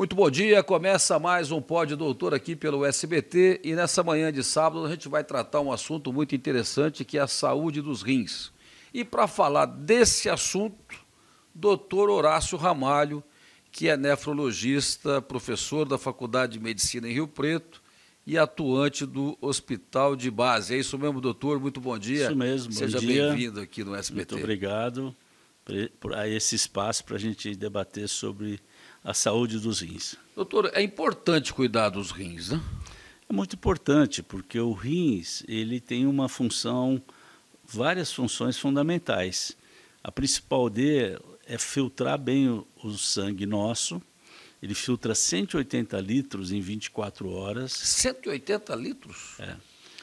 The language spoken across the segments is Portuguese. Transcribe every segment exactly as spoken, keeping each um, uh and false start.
Muito bom dia, começa mais um Pod Doutor aqui pelo S B T e nessa manhã de sábado a gente vai tratar um assunto muito interessante que é a saúde dos rins. E para falar desse assunto, doutor Horácio Ramalho, que é nefrologista, professor da Faculdade de Medicina em Rio Preto e atuante do Hospital de Base. É isso mesmo, doutor? Muito bom dia. Isso mesmo, Seja bom dia. bem-vindo aqui no S B T. Muito obrigado por esse espaço para a gente debater sobre a saúde dos rins. Doutor, é importante cuidar dos rins, né? É muito importante, porque o rins ele tem uma função, várias funções fundamentais. A principal dele é filtrar bem o, o sangue nosso. Ele filtra cento e oitenta litros em vinte e quatro horas. cento e oitenta litros? É.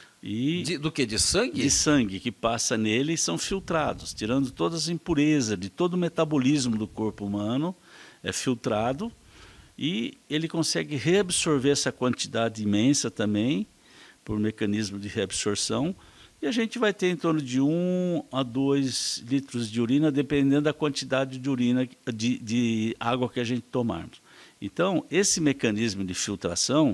E de, do que? De sangue? De sangue que passa nele e são filtrados, tirando todas as impurezas de todo o metabolismo do corpo humano, é filtrado e ele consegue reabsorver essa quantidade imensa também, por mecanismo de reabsorção, e a gente vai ter em torno de um a dois litros de urina, dependendo da quantidade de urina, de, de água que a gente tomarmos. Então, esse mecanismo de filtração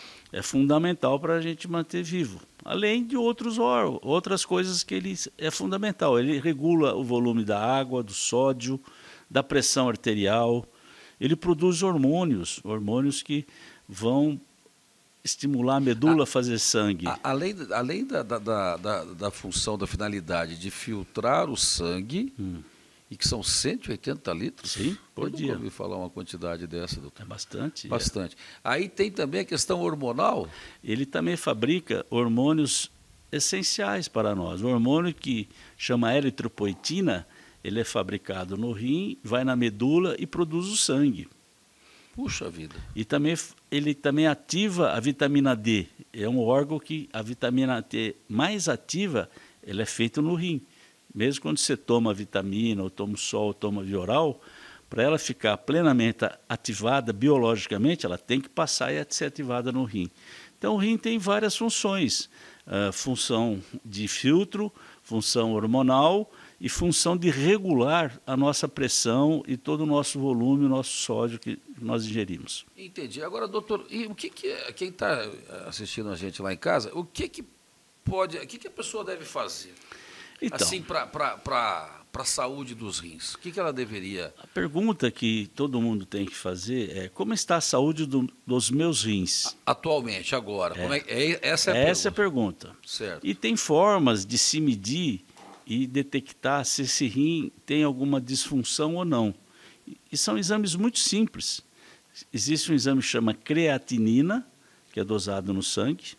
é fundamental para a gente manter vivo, além de outros órgãos, outras coisas que ele é fundamental. Ele regula o volume da água, do sódio, da pressão arterial, ele produz hormônios, hormônios que vão estimular a medula a fazer sangue. A, além além da, da, da, da função, da finalidade de filtrar o sangue, hum. e que são cento e oitenta litros? Sim, por Eu dia. Eu nunca ouvi falar uma quantidade dessa, doutor. É bastante. Bastante. É. Aí tem também a questão hormonal? Ele também fabrica hormônios essenciais para nós. O hormônio que chama eritropoetina, ele é fabricado no rim, vai na medula e produz o sangue. Puxa vida. E também, ele também ativa a vitamina D. É um órgão que a vitamina D mais ativa, ela é feita no rim. Mesmo quando você toma vitamina, ou toma sol, ou toma Vioral, para ela ficar plenamente ativada biologicamente, ela tem que passar e ser ativada no rim. Então o rim tem várias funções. Uh, função de filtro, função hormonal e função de regular a nossa pressão e todo o nosso volume, o nosso sódio que nós ingerimos. Entendi. Agora, doutor, e o que, que quem está assistindo a gente lá em casa, o que, que pode, o que, que a pessoa deve fazer? Então, assim, para a saúde dos rins, o que, que ela deveria... A pergunta que todo mundo tem que fazer é como está a saúde do, dos meus rins? Atualmente, agora. É. Como é, é, essa é a essa pergunta. é a pergunta. Certo. E tem formas de se medir e detectar se esse rim tem alguma disfunção ou não. E são exames muito simples. Existe um exame que chama creatinina, que é dosado no sangue,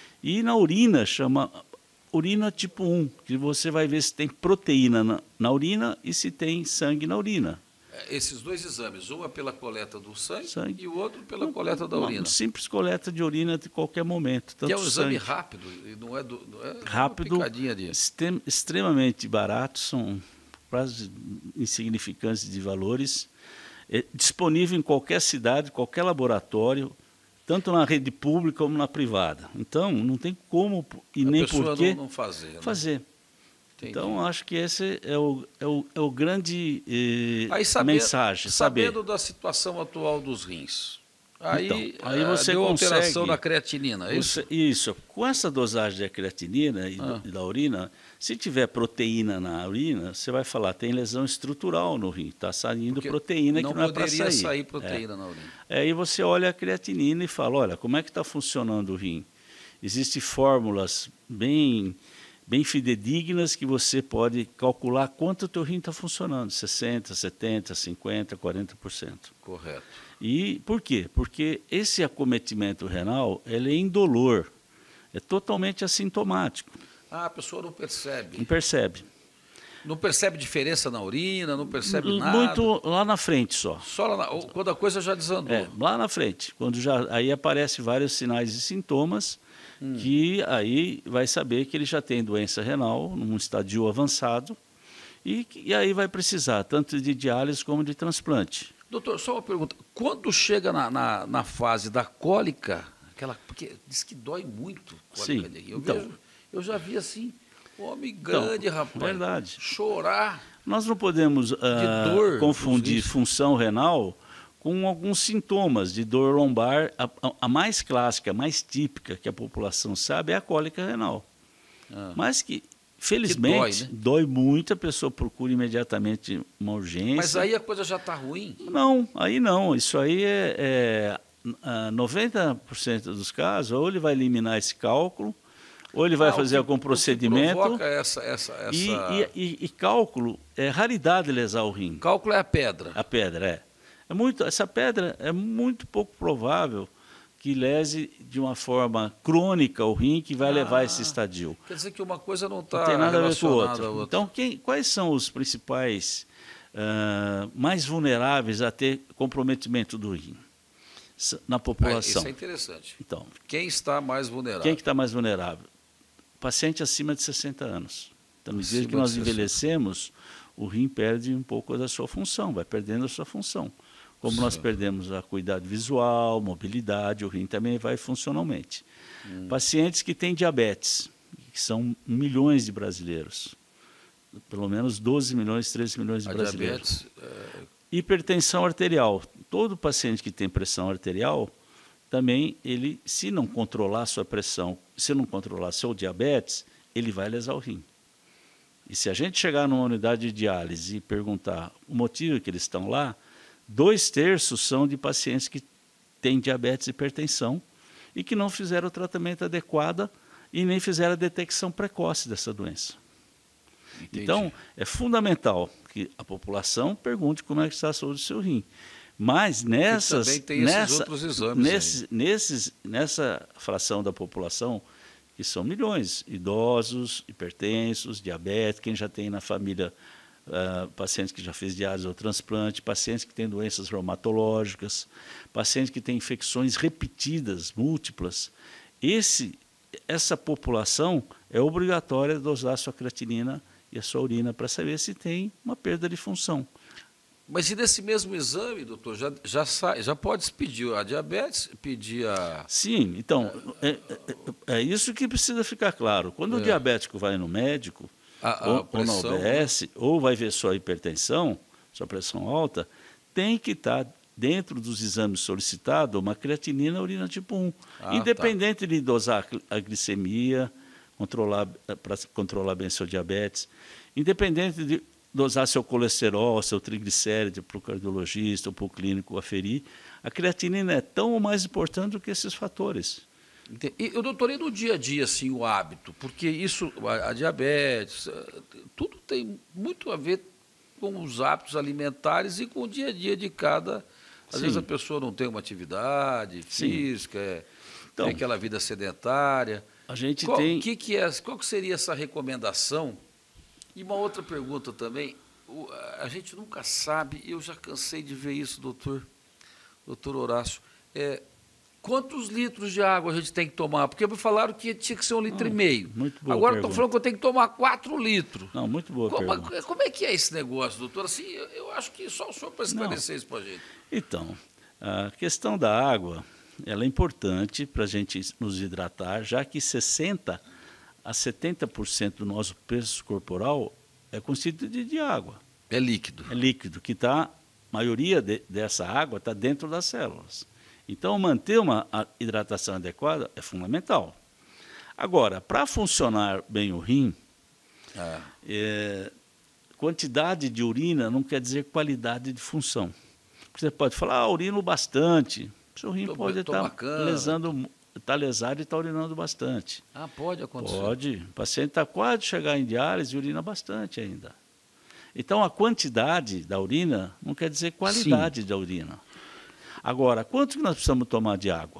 e na urina chama urina tipo um, que você vai ver se tem proteína na, na urina e se tem sangue na urina. Esses dois exames, um é pela coleta do sangue, sangue. e o outro pela uma, coleta da uma, urina. Uma simples coleta de urina de qualquer momento. Tanto que é um exame sangue. rápido, não é, do, não é rápido, uma picadinha de... extrem, extremamente barato, são quase insignificantes de valores, é disponível em qualquer cidade, qualquer laboratório, tanto na rede pública como na privada. Então, não tem como e a nem por que não, não fazer. Né? fazer. Entendi. Então, acho que esse é o, é o, é o grande eh, aí, saber, mensagem. Sabendo saber. da situação atual dos rins, aí, então, aí você deu consegue, alteração na creatinina, é isso? Você, isso. Com essa dosagem da creatinina e, ah. do, e da urina, se tiver proteína na urina, você vai falar, tem lesão estrutural no rim, está saindo Porque proteína que não é para sair. Não poderia sair proteína é. na urina. Aí você olha a creatinina e fala, olha, como é que está funcionando o rim? Existem fórmulas bem... bem fidedignas que você pode calcular quanto o teu rim está funcionando, sessenta, setenta, cinquenta, quarenta por cento. Correto. E por quê? Porque esse acometimento renal, ele é indolor, é totalmente assintomático. Ah, a pessoa não percebe. Não percebe. Não percebe diferença na urina, não percebe Muito nada? Muito lá na frente só. Só lá na, quando a coisa já desandou? É, lá na frente, quando já, aí aparecem vários sinais e sintomas, Hum. que aí vai saber que ele já tem doença renal, num estadio avançado, e, e aí vai precisar tanto de diálise como de transplante. Doutor, só uma pergunta. Quando chega na, na, na fase da cólica, aquela, porque diz que dói muito a cólica. Sim, eu, então, vejo, eu já vi assim, homem grande, então, rapaz, verdade. chorar. Nós não podemos uh, confundir função renal com alguns sintomas de dor lombar. A, a, a mais clássica, a mais típica que a população sabe é a cólica renal. Ah. Mas que, felizmente, que dói, né? Dói muito, a pessoa procura imediatamente uma urgência. Mas aí a coisa já está ruim? Não, aí não. Isso aí é, é noventa por cento dos casos, ou ele vai eliminar esse cálculo, ou ele vai ah, fazer algum procedimento. O que provoca essa, essa, essa... E, e, e, e cálculo, é raridade lesar o rim. Cálculo é a pedra. A pedra, é. é muito, essa pedra é muito pouco provável que lese de uma forma crônica o rim que vai ah, levar a esse estadio. Quer dizer que uma coisa não está relacionada a ver com outra. outra. Então, quem, quais são os principais uh, mais vulneráveis a ter comprometimento do rim na população? Ah, isso é interessante. Então, quem está mais vulnerável? Quem que está mais vulnerável? Paciente acima de sessenta anos. Então, no dia que nós envelhecemos, o rim perde um pouco da sua função, vai perdendo a sua função. Como Sim. nós perdemos a acuidade visual, mobilidade, o rim também vai funcionalmente. Hum. Pacientes que têm diabetes, que são milhões de brasileiros, pelo menos doze milhões, treze milhões de a brasileiros. Diabetes, é... Hipertensão arterial. Todo paciente que tem pressão arterial, também ele, se não controlar a sua pressão, se não controlar seu diabetes, ele vai lesar o rim. E se a gente chegar numa unidade de diálise e perguntar o motivo que eles estão lá, dois terços são de pacientes que têm diabetes e hipertensão e que não fizeram o tratamento adequado e nem fizeram a detecção precoce dessa doença. Entendi. Então, é fundamental que a população pergunte como é que está a saúde do seu rim. Mas nessas, e também tem nessa, esses outros exames nesses, nesses, nessa fração da população, que são milhões, idosos, hipertensos, diabéticos, quem já tem na família uh, pacientes que já fez diálise ou transplante, pacientes que têm doenças reumatológicas, pacientes que têm infecções repetidas, múltiplas. Esse, essa população é obrigatória dosar a sua creatinina e a sua urina para saber se tem uma perda de função. Mas e nesse mesmo exame, doutor, já, já, sai, já pode se pedir a diabetes, pedir a... Sim, então, é, é, é isso que precisa ficar claro. Quando é. o diabético vai no médico, a, a ou, pressão, ou na O B S, né? ou vai ver sua hipertensão, sua pressão alta, tem que estar dentro dos exames solicitados uma creatinina urina tipo um. Ah, independente tá. de dosar a glicemia, controlar, para controlar bem seu diabetes, independente de dosar seu colesterol, seu triglicéride para o cardiologista ou para o clínico aferir, a creatinina é tão ou mais importante do que esses fatores. E, doutor, e no dia a dia, assim, o hábito? Porque isso, a, a diabetes, tudo tem muito a ver com os hábitos alimentares e com o dia a dia de cada... Às Sim. vezes a pessoa não tem uma atividade física, é, então, tem aquela vida sedentária. A gente qual, tem... Que que é, qual que seria essa recomendação? E uma outra pergunta também, o, a gente nunca sabe, eu já cansei de ver isso, doutor, doutor Horácio, é, quantos litros de água a gente tem que tomar? Porque me falaram que tinha que ser um litro Não, e meio. Muito boa Agora pergunta. estão falando que eu tenho que tomar quatro litros. Não, muito boa como, pergunta. Como é que é esse negócio, doutor? Assim, eu, eu acho que só o senhor para esclarecer Não. isso para a gente. Então, a questão da água, ela é importante para a gente nos hidratar, já que sessenta a setenta por cento do nosso peso corporal é constituído de água. É líquido. É líquido, que está, a maioria de, dessa água está dentro das células. Então, manter uma hidratação adequada é fundamental. Agora, para funcionar bem o rim, ah. é, quantidade de urina não quer dizer qualidade de função. Você pode falar, ah, urino bastante. O seu rim tô, pode estar tá lesando, está lesado e está urinando bastante. Ah, pode acontecer. Pode. O paciente está quase de chegar em diálise e urina bastante ainda. Então, a quantidade da urina não quer dizer qualidade Sim. da urina. Agora, quanto que nós precisamos tomar de água?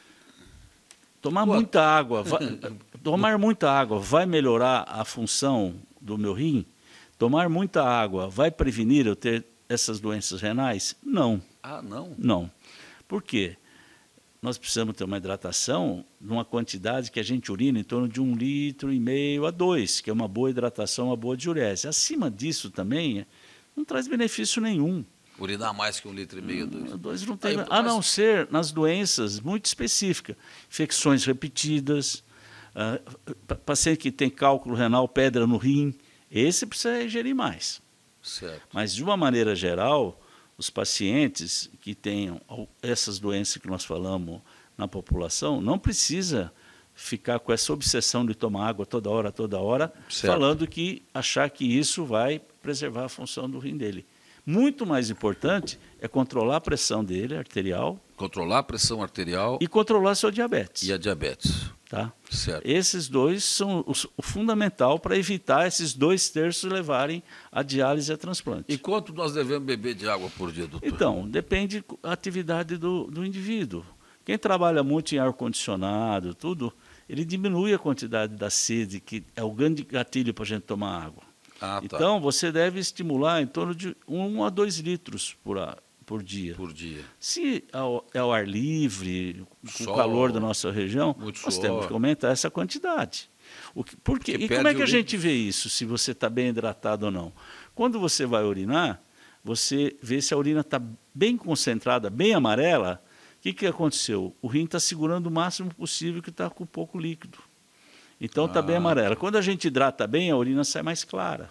Tomar Pô. muita água, vai, tomar muita água vai melhorar a função do meu rim? Tomar muita água vai prevenir eu ter essas doenças renais? Não. Ah, não? Não. Por quê? Nós precisamos ter uma hidratação numa quantidade que a gente urina em torno de um litro e meio a dois, que é uma boa hidratação, uma boa diurese. Acima disso também não traz benefício nenhum. Urinar mais que um litro e meio, dois. dois não tem, a não ser nas doenças muito específicas, infecções repetidas, uh, paciente que tem cálculo renal, pedra no rim, esse precisa ingerir mais. Certo. Mas, de uma maneira geral, os pacientes que tenham essas doenças que nós falamos na população, não precisa ficar com essa obsessão de tomar água toda hora, toda hora, certo, falando que achar que isso vai preservar a função do rim dele. Muito mais importante é controlar a pressão dele, arterial. Controlar a pressão arterial. E controlar seu diabetes. E a diabetes. Tá? Certo. Esses dois são os, o fundamental para evitar esses dois terços levarem a diálise e a transplante. E quanto nós devemos beber de água por dia, doutor? Então, depende da atividade do, do indivíduo. Quem trabalha muito em ar-condicionado, tudo, ele diminui a quantidade da sede, que é o grande gatilho para a gente tomar água. Ah, tá. Então, você deve estimular em torno de um a dois litros por, a, por dia. Por dia. Se é ao ar livre, com Sol, o calor da nossa região, nós suor. temos que aumentar essa quantidade. O que, por quê? E como é que a gente vê isso, se você está bem hidratado ou não? Quando você vai urinar, você vê se a urina está bem concentrada, bem amarela. O que, que aconteceu? O rim está segurando o máximo possível que está com pouco líquido. Então está ah. bem amarela. Quando a gente hidrata bem, a urina sai mais clara.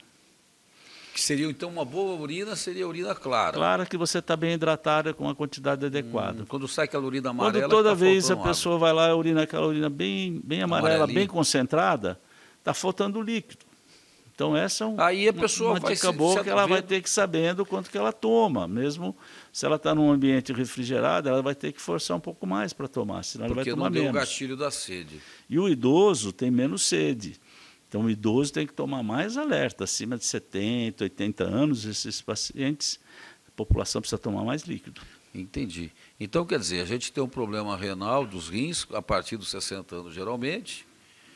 Que seria, então, uma boa urina, seria a urina clara. Clara, que você está bem hidratada com a quantidade adequada. Hum, quando sai aquela urina amarela... Quando toda tá vez a água. pessoa vai lá e urina aquela urina bem, bem amarela, bem concentrada, está faltando líquido. Então essa é um, Aí a pessoa uma, uma vai dica se, boa se que ela vai vendo. ter que ir sabendo quanto que ela toma. Mesmo se ela está num ambiente refrigerado, ela vai ter que forçar um pouco mais para tomar, senão Porque ela vai tomar não deu menos. o gatilho da sede. E o idoso tem menos sede. Então, o idoso tem que tomar mais alerta. Acima de setenta, oitenta anos, esses pacientes, a população precisa tomar mais líquido. Entendi. Então, quer dizer, a gente tem um problema renal dos rins a partir dos sessenta anos, geralmente,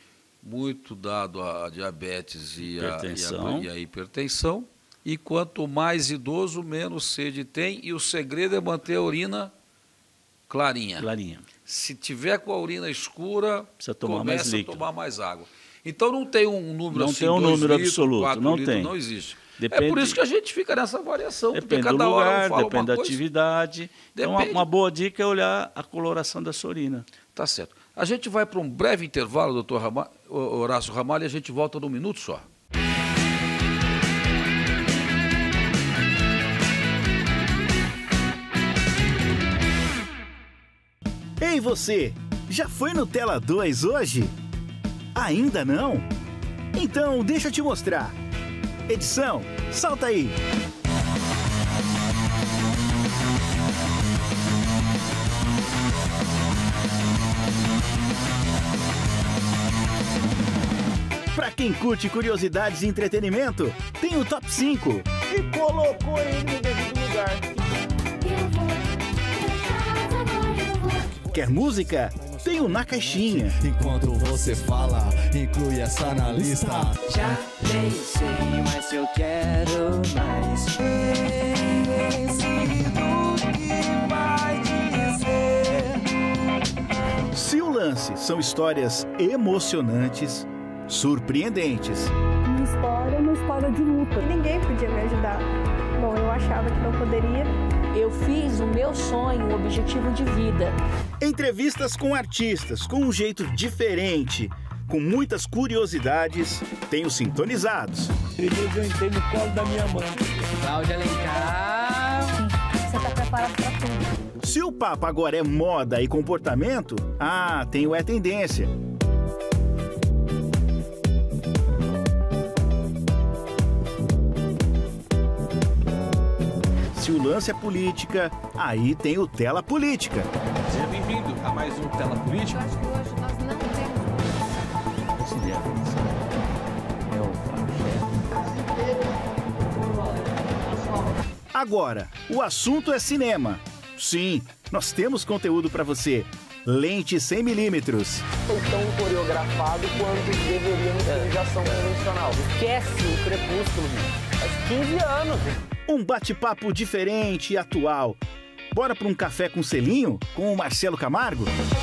muito dado a diabetes e a, e, a, e a hipertensão. E quanto mais idoso, menos sede tem. E o segredo é manter a urina clarinha. Clarinha. Se tiver com a urina escura, precisa tomar começa mais líquido. a tomar mais água. Então não tem um número não assim, tem um dois número litros, absoluto, quatro não litros, tem. Não existe. Depende, é por isso que a gente fica nessa variação. Depende cada do lugar, hora fala depende da coisa. atividade. Então, uma, uma boa dica é olhar a coloração da sua urina. Tá certo. A gente vai para um breve intervalo, doutor Ramalho, Horácio Ramalho, e a gente volta num minuto só. Ei você, já foi no Tela dois hoje? Ainda não? Então deixa eu te mostrar. Edição, solta aí! Pra quem curte curiosidades e entretenimento, tem o Top cinco. E colocou ele no devido lugar. Quer música? Tem o Na Caixinha. Enquanto você fala, inclui essa na lista. Já pensei, mas eu quero mais. Que vai dizer. Se o lance são histórias emocionantes, surpreendentes. Minha história é uma história de luta. Ninguém podia me ajudar. Bom, eu achava que não poderia. Eu fiz o meu sonho, um objetivo de vida. Entrevistas com artistas, com um jeito diferente, com muitas curiosidades, tem os Sintonizados. Primeiro eu entrei no colo da minha mãe. Cláudia Alencar. Você tá preparado pra tudo. Se o papo agora é moda e comportamento, ah, tem o É Tendência. Se o lance é política, aí tem o Tela Política. Seja bem-vindo a mais um Tela Política. Eu acho que hoje nós não temos. Considero isso. Agora, o assunto é cinema. Sim, nós temos conteúdo para você. Lente cem milímetros. Foi tão coreografado quanto deveríamos ter já ação convencional. Esquece o Crepúsculo, faz quinze anos. Um bate-papo diferente e atual. Bora para um café com selinho com o Marcelo Camargo?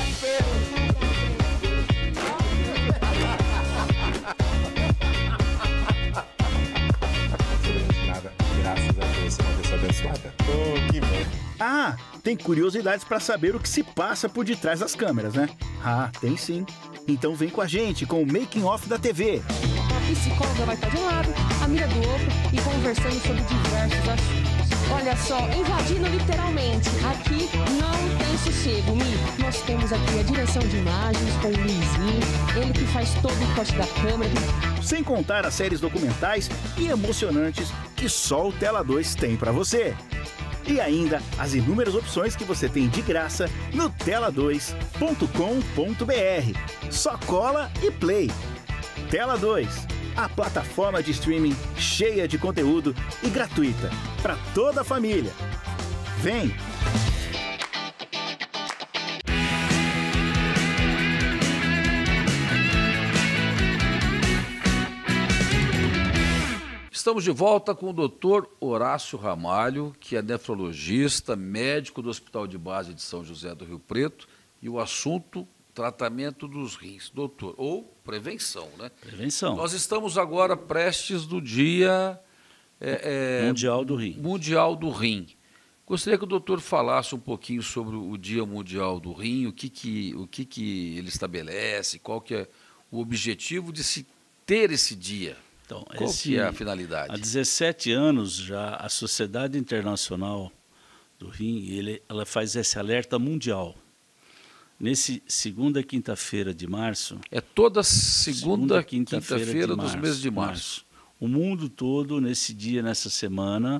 Nada, graças a Deus, você é uma pessoa abençoada. Oh, que bom. Ah, tem curiosidades para saber o que se passa por detrás das câmeras, né? Ah, tem sim. Então vem com a gente com o Making Off da T V. A psicóloga vai estar de um lado, a mira do outro e conversando sobre diversos assuntos. Olha só, invadindo literalmente. Aqui não tem sossego, Mi. Nós temos aqui a direção de imagens com o Luizinho, ele que faz todo o corte da câmera. Sem contar as séries documentais e emocionantes que só o Tela dois tem para você. E ainda as inúmeras opções que você tem de graça no tela dois ponto com ponto br. Só cola e play. Tela dois, a plataforma de streaming cheia de conteúdo e gratuita para toda a família. Vem! Estamos de volta com o doutor Horácio Ramalho, que é nefrologista, médico do Hospital de Base de São José do Rio Preto, e o assunto, tratamento dos rins. Doutor, ou prevenção, né? Prevenção. Nós estamos agora prestes do dia... É, é, Mundial do Rim. Mundial do Rim. Gostaria que o doutor falasse um pouquinho sobre o Dia Mundial do Rim, o que, que, o que, que ele estabelece, qual que é o objetivo de se ter esse dia. Então, Qual esse, que é a finalidade? Há dezessete anos já a Sociedade Internacional do Rim, ele, ela faz esse alerta mundial. Nesse segunda quinta-feira de março... É toda segunda, segunda quinta-feira quinta do mês de março. março. O mundo todo, nesse dia, nessa semana,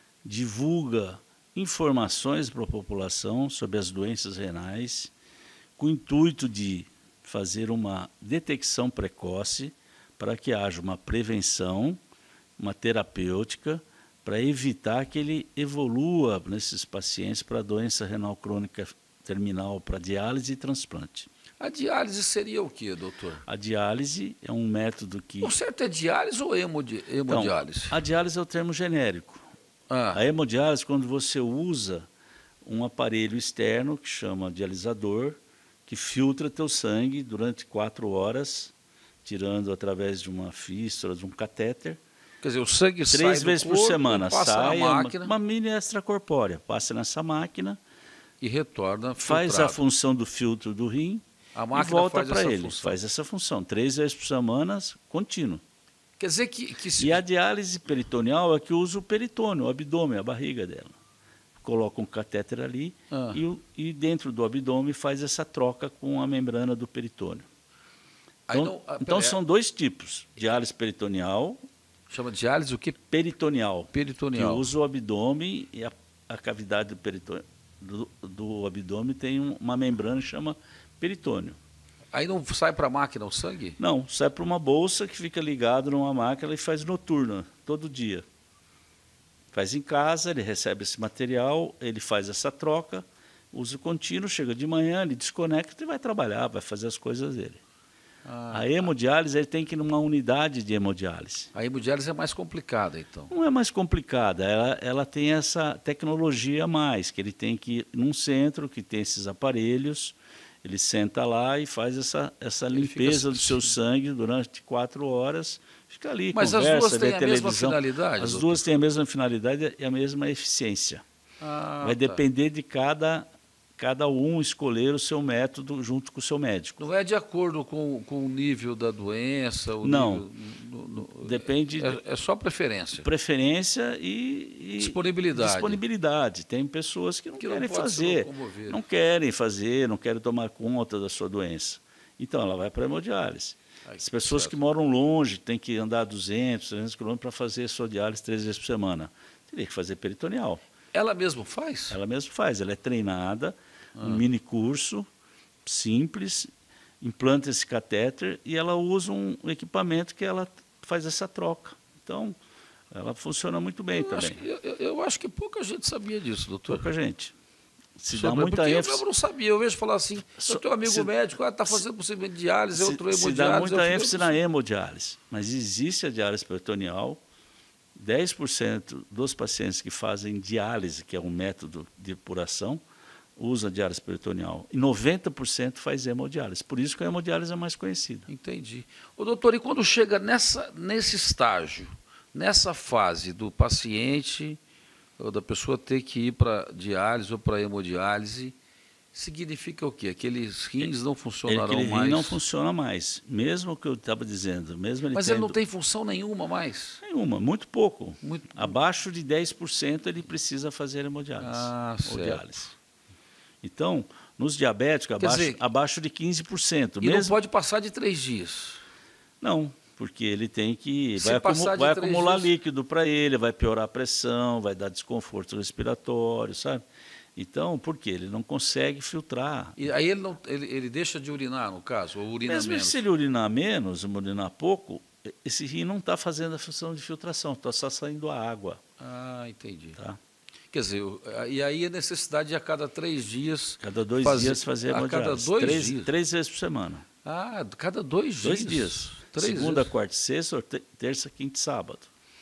divulga informações para a população sobre as doenças renais, com o intuito de fazer uma detecção precoce, para que haja uma prevenção, uma terapêutica, para evitar que ele evolua nesses pacientes para doença renal crônica terminal, para diálise e transplante. A diálise seria o quê, doutor? A diálise é um método que... O certo é diálise ou hemodi hemodiálise? Então, a diálise é o termo genérico. Ah. A hemodiálise, quando você usa um aparelho externo, que chama dialisador, que filtra teu sangue durante quatro horas, tirando através de uma fístula, de um catéter. Quer dizer, o sangue sai Três vezes por semana sai uma, uma mini extracorpórea, passa nessa máquina e retorna faz filtrado. A função do filtro do rim a máquina e volta para ele. Função. Faz essa função, três vezes por semana, contínuo. Quer dizer que... que se... E a diálise peritoneal é que usa o peritônio, o abdômen, a barriga dela. Coloca um catéter ali ah. e, e dentro do abdômen faz essa troca com a membrana do peritônio. Então, não, ah, então são dois tipos, diálise peritoneal. Chama diálise o quê? Peritoneal. Peritoneal. Que usa o abdômen e a, a cavidade do, peritônio, do, do abdômen tem uma membrana que chama peritônio. Aí não sai para a máquina o sangue? Não, sai para uma bolsa que fica ligada numa máquina e faz noturna, todo dia. Faz em casa, ele recebe esse material, ele faz essa troca, usa contínuo, chega de manhã, ele desconecta e vai trabalhar, vai fazer as coisas dele. Ah, a hemodiálise, ele tem que ir numa unidade de hemodiálise. A hemodiálise é mais complicada, então? Não é mais complicada, ela, ela tem essa tecnologia a mais, que ele tem que ir num centro que tem esses aparelhos, ele senta lá e faz essa, essa limpeza fica... do seu sangue durante quatro horas, fica ali, Mas conversa, as duas têm a televisão. mesma finalidade? As doutor? duas têm a mesma finalidade e a mesma eficiência. Ah, Vai tá. depender de cada... cada um escolher o seu método junto com o seu médico. Não é de acordo com, com o nível da doença? O não, nível, no, no, depende... É, é só preferência? Preferência e... e disponibilidade. Disponibilidade. Tem pessoas que não que querem não fazer, não querem fazer, não querem tomar conta da sua doença. Então, ela vai para a hemodiálise. Ai, As pessoas certo. que moram longe, têm que andar duzentos, trezentos quilômetros para fazer a sua diálise três vezes por semana. Teria que fazer peritoneal. Ela mesma faz? Ela mesma faz. Ela é treinada, ah. um mini curso, simples, implanta esse catéter e ela usa um equipamento que ela faz essa troca. Então, ela funciona muito bem eu também. Acho que, eu, eu acho que pouca gente sabia disso, doutor. Pouca gente. Se Sobre, dá muita ênfase. Eu não sabia, eu vejo falar assim, eu tenho um amigo se, médico, está ah, fazendo procedimento de diálise, outro hemodiálise. Se dá muita ênfase na hemodiálise, mas existe a diálise peritoneal. dez por cento dos pacientes que fazem diálise, que é um método de depuração, usa diálise peritoneal. E noventa por cento faz hemodiálise. Por isso que a hemodiálise é mais conhecida. Entendi. Ô, doutor, e quando chega nessa, nesse estágio, nessa fase do paciente, ou da pessoa ter que ir para diálise ou para hemodiálise, Significa o quê? Aqueles rins não funcionarão Aquele mais? rim não funciona mais, mesmo que eu estava dizendo. Mesmo ele Mas tendo... ele não tem função nenhuma mais? Nenhuma, muito pouco. Muito... Abaixo de dez por cento ele precisa fazer hemodiálise. Ah, ou certo. diálise. Então, nos diabéticos, abaixo, dizer, abaixo de quinze por cento. E mesmo... não pode passar de três dias? Não, porque ele tem que... Se vai, acumu... vai acumular dias... líquido para ele, vai piorar a pressão, vai dar desconforto respiratório, sabe? Então, por quê? Ele não consegue filtrar. E aí ele, não, ele, ele deixa de urinar, no caso, ou urina Mesmo menos? se ele urinar menos, urinar pouco, esse rim não está fazendo a função de filtração, está só saindo a água. Ah, entendi. Tá? Quer dizer, e aí a necessidade de a cada três dias... Cada dois fazer, dias fazer hemodiálise. A cada dois três, dias? Três vezes por semana. Ah, cada dois, dois dias? Dois dias. Três Segunda, dias. quarta e sexta, ou terça, quinta e sábado.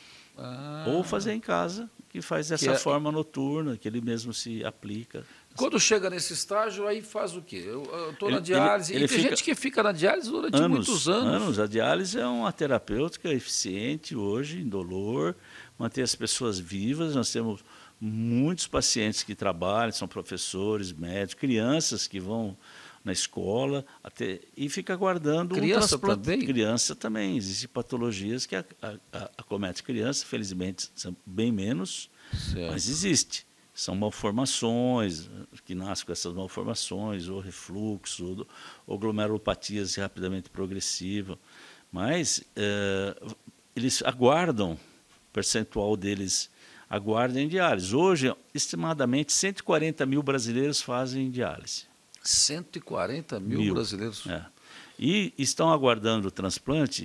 Ah. Ou fazer em casa, que faz dessa que é... forma noturna, que ele mesmo se aplica. Quando chega nesse estágio, aí faz o quê? Eu estou na diálise. Ele, ele e tem fica... gente que fica na diálise durante anos, muitos anos. anos. A diálise é uma terapêutica eficiente hoje, indolor, mantém as pessoas vivas. Nós temos muitos pacientes que trabalham, são professores, médicos, crianças que vão na escola até, e fica aguardando criança um transplante. Também? Criança também. Existem patologias que acometem criança, felizmente são bem menos, certo. Mas existe. São malformações, que nascem com essas malformações, ou refluxo, ou, ou glomerulopatias rapidamente progressivas. Mas é, eles aguardam, o percentual deles aguardam em diálise. Hoje, estimadamente, cento e quarenta mil brasileiros fazem diálise. cento e quarenta mil, mil. brasileiros? É. E estão aguardando o transplante...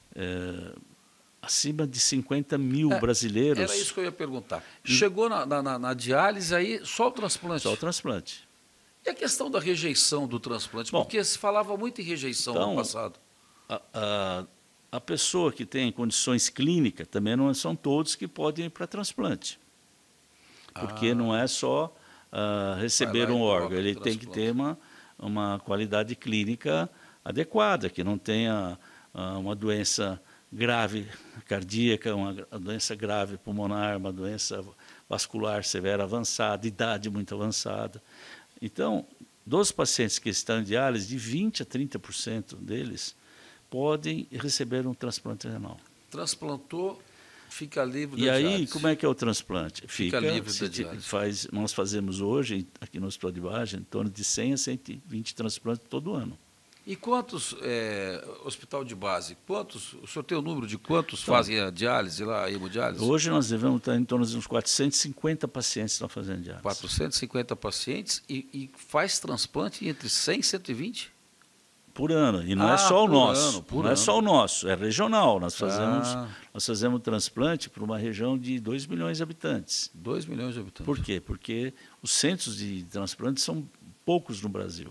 É, acima de cinquenta mil é, brasileiros. Era isso que eu ia perguntar. Chegou na, na, na diálise, aí só o transplante? Só o transplante. E a questão da rejeição do transplante? Bom, porque se falava muito em rejeição então, no passado. A, a, a pessoa que tem condições clínicas, também não são todos que podem ir para transplante. Porque ah, não é só uh, receber um órgão, ele tem que ter uma, uma qualidade clínica adequada, que não tenha uh, uma doença grave cardíaca, uma doença grave pulmonar, uma doença vascular severa avançada, idade muito avançada. Então, dos pacientes que estão em diálise, de vinte a trinta por cento deles podem receber um transplante renal. Transplantou, fica livre e da aí, diálise. Como é que é o transplante? Fica, fica livre da diálise. Faz, nós fazemos hoje, aqui no Hospital de Vargem, em torno de cem a cento e vinte transplantes todo ano. E quantos, é, hospital de base, quantos, o senhor tem o número de quantos então, fazem a diálise lá, a hemodiálise? Hoje nós devemos estar em torno de uns quatrocentos e cinquenta pacientes que estão fazendo diálise. quatrocentos e cinquenta pacientes e, e faz transplante entre cem e cento e vinte? Por ano, e não ah, é só o nosso, ano, não ano. é só o nosso, é regional, nós fazemos, ah. nós fazemos transplante para uma região de dois milhões de habitantes. dois milhões de habitantes. Por quê? Porque os centros de transplante são poucos no Brasil.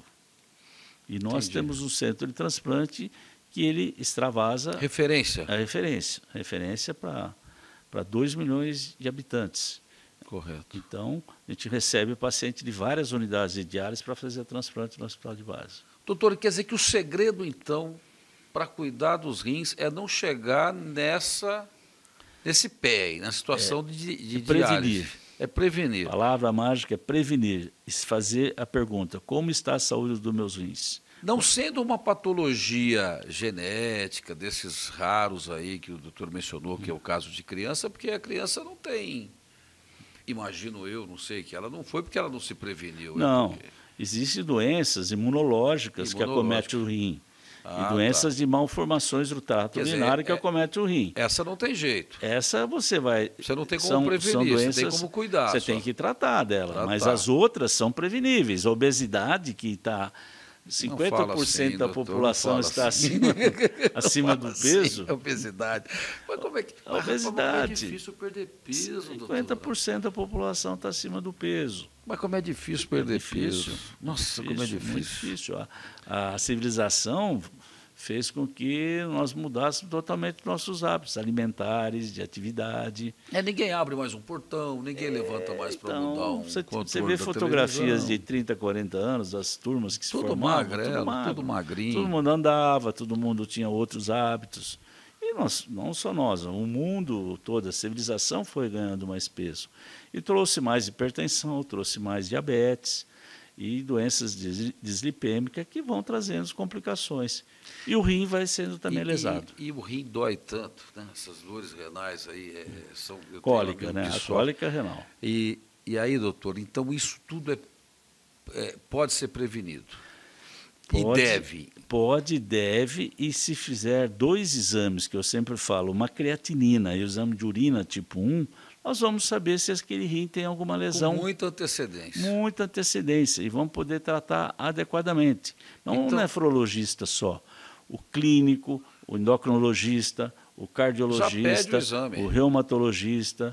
E nós Entendi. temos um centro de transplante que ele extravasa... Referência. A referência. A referência para dois milhões de habitantes. Correto. Então, a gente recebe paciente de várias unidades de diálise para fazer transplante no hospital de base. Doutor, quer dizer que o segredo, então, para cuidar dos rins é não chegar nessa, nesse pé, na situação é, de, de prevenir. diálise. É prevenir. A palavra mágica é prevenir. E fazer a pergunta, como está a saúde dos meus rins? Não sendo uma patologia genética, desses raros aí que o doutor mencionou, que é o caso de criança, porque a criança não tem, imagino eu, não sei, que ela não foi porque ela não se preveniu. Não, é porque... existem doenças imunológicas, imunológicas que acometem o rim. Ah, e doenças tá. de malformações do trato urinário que é, acometem o rim. Essa não tem jeito. Essa você vai... Você não tem como são, prevenir, são doenças, você tem como cuidar. Você só. tem que tratar dela, tratar. Mas as outras são preveníveis. A obesidade, que está... cinquenta por cento assim, da doutor, população está assim. acima, acima do peso. Assim, a obesidade. Mas como é que... A obesidade. Mas como é difícil perder peso, cinquenta por cento da população está acima do peso. Mas como é difícil perder é difícil. peso. Nossa, difícil, como é difícil. Muito difícil. A, a civilização fez com que nós mudássemos totalmente nossos hábitos alimentares, de atividade. É, ninguém abre mais um portão, ninguém é, levanta mais para então, mudar um Você, você vê fotografias de trinta, quarenta anos, das turmas que se tudo formavam. Magrelo, tudo magro, tudo magrinho. Todo mundo andava, todo mundo tinha outros hábitos. E nós, não só nós, o mundo todo, a civilização foi ganhando mais peso. E trouxe mais hipertensão, trouxe mais diabetes. e doenças dislipêmicas que vão trazendo complicações. E o rim vai sendo também e, lesado. E, e o rim dói tanto, né? Essas dores renais aí é, são... Cólica, né? A cólica renal. E, e aí, doutor, então isso tudo é, é, pode ser prevenido? Pode, e deve? Pode, deve, e se fizer dois exames, que eu sempre falo, uma creatinina e o exame de urina tipo um, nós vamos saber se aquele rim tem alguma lesão. Com muita antecedência. Muita antecedência, e vamos poder tratar adequadamente. Não então, o nefrologista só, o clínico, o endocrinologista, o cardiologista, o, o reumatologista,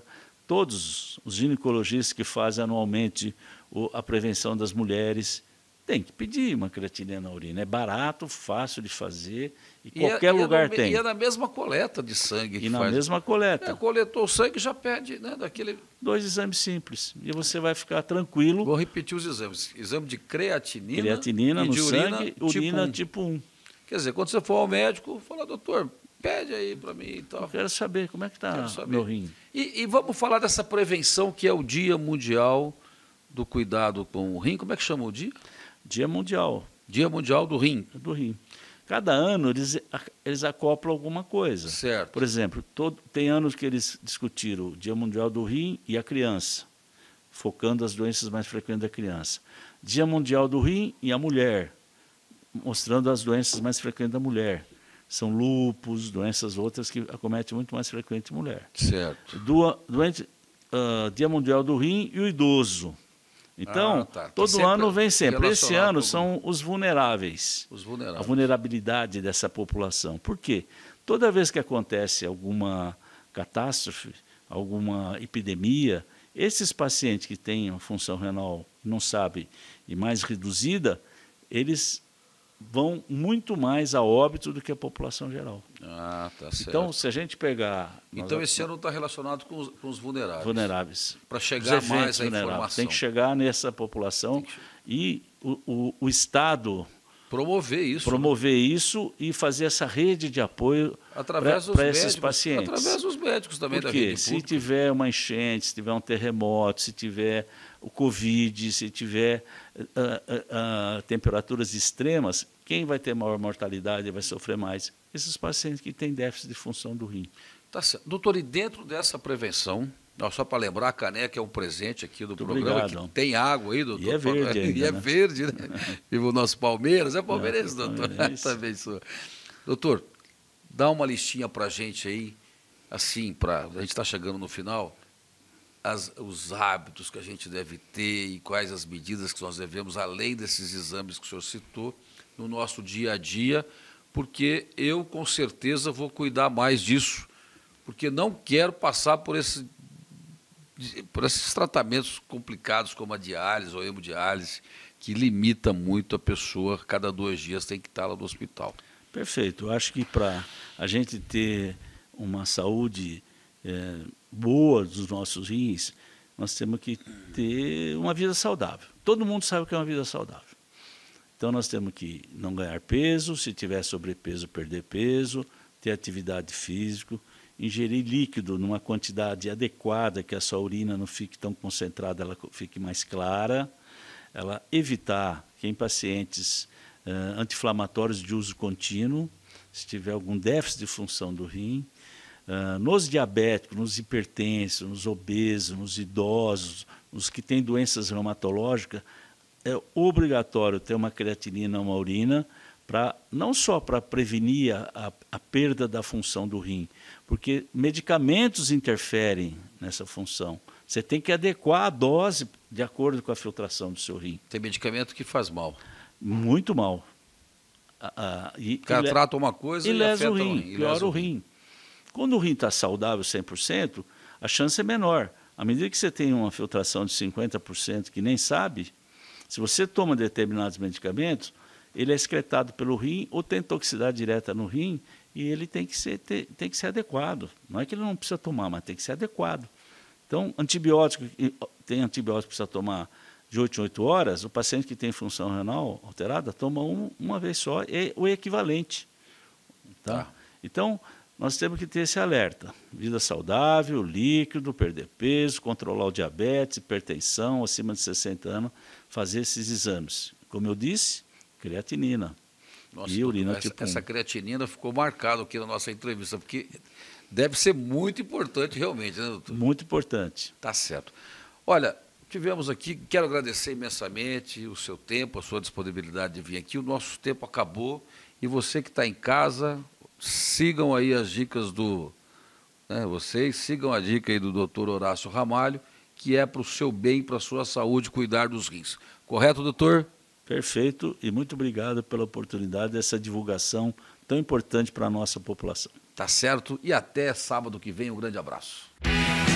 todos os ginecologistas que fazem anualmente o, a prevenção das mulheres, tem que pedir uma creatinina na urina. É barato, fácil de fazer e, e qualquer é, lugar e é no, tem. E é na mesma coleta de sangue. E que na faz. mesma coleta. É, coletou o sangue já pede, né, daquele... Dois exames simples. E você vai ficar tranquilo. Vou repetir os exames. Exame de creatinina, creatinina e no de sangue, tipo urina um. tipo um. Quer dizer, quando você for ao médico, fala, doutor, pede aí para mim e tal. Eu quero saber como é que está meu rim. E, e vamos falar dessa prevenção que é o Dia Mundial do Cuidado com o Rim. Como é que chama o dia? Dia Mundial. Dia Mundial do Rim. Do rim. Cada ano eles, eles acoplam alguma coisa. Certo. Por exemplo, todo, tem anos que eles discutiram o Dia Mundial do Rim e a criança, focando as doenças mais frequentes da criança. Dia Mundial do Rim e a mulher, mostrando as doenças mais frequentes da mulher. São lúpus, doenças outras que acometem muito mais frequente mulher. Certo. Do, doente, uh, Dia Mundial do Rim e o idoso. Então, ah, tá. todo tá ano vem sempre. Esse ano com... são os vulneráveis. Os vulneráveis. A vulnerabilidade dessa população. Por quê? Toda vez que acontece alguma catástrofe, alguma epidemia, esses pacientes que têm uma função renal, não sabe, e mais reduzida, eles vão muito mais a óbito do que a população geral. Ah, tá certo. Então, se a gente pegar... Então, esse ano está relacionado com os, com os vulneráveis. Vulneráveis. Para chegar mais à informação. Tem que chegar nessa população que... e o, o, o Estado... Promover isso. Promover né? isso e fazer essa rede de apoio para esses pacientes. Através dos médicos também Porque da rede se pública. tiver uma enchente, se tiver um terremoto, se tiver o Covid, se tiver uh, uh, uh, temperaturas extremas, quem vai ter maior mortalidade e vai sofrer mais? Esses pacientes que têm déficit de função do rim. Tá certo. Doutor, e dentro dessa prevenção, só para lembrar, a caneca é um presente aqui do Muito programa, obrigado. que tem água aí, doutor. E é verde ainda, E é né? verde, né? Viva o nosso Palmeiras. É palmeirense, Não, doutor? palmeirense. Também sou. Doutor, dá uma listinha para a gente aí, assim, para a gente está chegando no final, as, os hábitos que a gente deve ter e quais as medidas que nós devemos, além desses exames que o senhor citou, no nosso dia a dia, porque eu, com certeza, vou cuidar mais disso, porque não quero passar por, esse, por esses tratamentos complicados como a diálise ou hemodiálise, que limita muito a pessoa, cada dois dias tem que estar lá no hospital. Perfeito. Eu acho que para a gente ter uma saúde é, boa dos nossos rins, nós temos que ter uma vida saudável. Todo mundo sabe o que é uma vida saudável. Então, nós temos que não ganhar peso, se tiver sobrepeso, perder peso, ter atividade física, ingerir líquido numa quantidade adequada, que a sua urina não fique tão concentrada, ela fique mais clara, ela evitar que em pacientes uh, anti-inflamatórios de uso contínuo, se tiver algum déficit de função do rim, uh, nos diabéticos, nos hipertensos, nos obesos, nos idosos, nos que têm doenças reumatológicas, é obrigatório ter uma creatinina, uma urina, pra, não só para prevenir a, a, a perda da função do rim, porque medicamentos interferem nessa função. Você tem que adequar a dose de acordo com a filtração do seu rim. Tem medicamento que faz mal. Muito mal. Ah, ah, e, o cara e trata uma coisa e, e lesa afeta o rim, o rim. Piora o rim. Quando o rim está saudável cem por cento, a chance é menor. À medida que você tem uma filtração de cinquenta por cento que nem sabe, se você toma determinados medicamentos, ele é excretado pelo rim ou tem toxicidade direta no rim e ele tem que ser, ter, tem que ser adequado. Não é que ele não precisa tomar, mas tem que ser adequado. Então, antibiótico, tem antibiótico que precisa tomar de oito em oito horas, o paciente que tem função renal alterada toma um, uma vez só, é o equivalente. Tá? Tá. Então, nós temos que ter esse alerta. Vida saudável, líquido, perder peso, controlar o diabetes, hipertensão, acima de sessenta anos, fazer esses exames. Como eu disse, creatinina. Nossa, e urina essa, tipo essa creatinina ficou marcada aqui na nossa entrevista, porque deve ser muito importante realmente, né, doutor? Muito importante. Tá certo. Olha, tivemos aqui, quero agradecer imensamente o seu tempo, a sua disponibilidade de vir aqui. O nosso tempo acabou e você que está em casa, sigam aí as dicas do... Né, vocês sigam a dica aí do doutor Horácio Ramalho, que é para o seu bem, para a sua saúde, cuidar dos rins. Correto, doutor? Perfeito, e muito obrigado pela oportunidade dessa divulgação tão importante para a nossa população. Tá certo, e até sábado que vem, um grande abraço.